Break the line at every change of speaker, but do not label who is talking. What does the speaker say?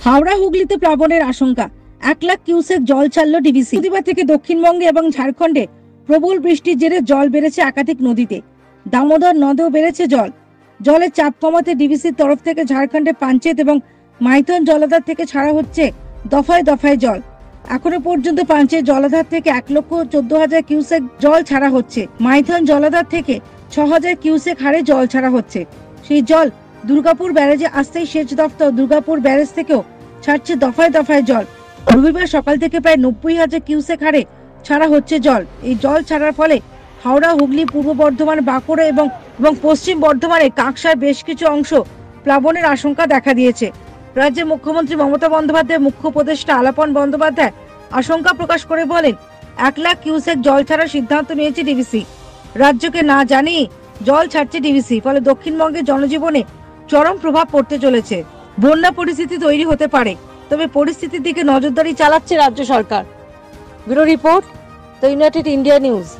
হাওড়া হুগলিতে প্লাবনের আশঙ্কা, 1 লাখ কিউসেক জল ছাড়ল ডিভিসি। প্রতিবার থেকে দক্ষিণবঙ্গে এবং ঝাড়খণ্ডে প্রবল বৃষ্টির জেরে জল বেড়েছে একাধিক নদীতে। দামোদর নদেও বেড়েছে জল। জলের চাপ কমাতে ডিভিসির তরফ থেকে ঝাড়খণ্ডে পাঞ্চেত এবং মাইথন জলাধার থেকে ছাড়া হচ্ছে দফায় দফায় জল। এখনো পর্যন্ত পাঞ্চেত জলাধার থেকে 1,14,000 কিউসেক জল ছাড়া হচ্ছে। মাইথন জলাধার থেকে 6,000 কিউসেক হারে জল ছাড়া হচ্ছে। সেই জল দুর্গাপুর ব্যারেজে আসতেই সেচ দফতর দুর্গাপুর ব্যারেজ থেকেও ছাড়ছে দফায় দফায় জল। রবিবার সকাল থেকে প্রায় 90,000 কিউসেক হারে ছাড়া হচ্ছে জল। এই জল ছাড়ার ফলে হাওড়া, হুগলি, পূর্ব বর্ধমান, বাঁকুড়া এবং পশ্চিম বর্ধমানে কাকসার বেশ কিছু অংশ প্লাবনের আশঙ্কা দেখা দিয়েছে। রাজ্যের মুখ্যমন্ত্রী মমতা বন্দ্যোপাধ্যায়, মুখ্য উপদেষ্টা আলাপন বন্দ্যোপাধ্যায় আশঙ্কা প্রকাশ করে বলেন, 1 লাখ কিউসেক জল ছাড়ার সিদ্ধান্ত নিয়েছে ডিভিসি। রাজ্যকে না জানিয়ে জল ছাড়ছে ডিভিসি, ফলে দক্ষিণবঙ্গের জনজীবনে চরম প্রভাব পড়তে চলেছে। বন্যা পরিস্থিতি তৈরি হতে পারে, তবে পরিস্থিতির দিকে নজরদারি চালাচ্ছে রাজ্য সরকার। Bureau report, the United India news.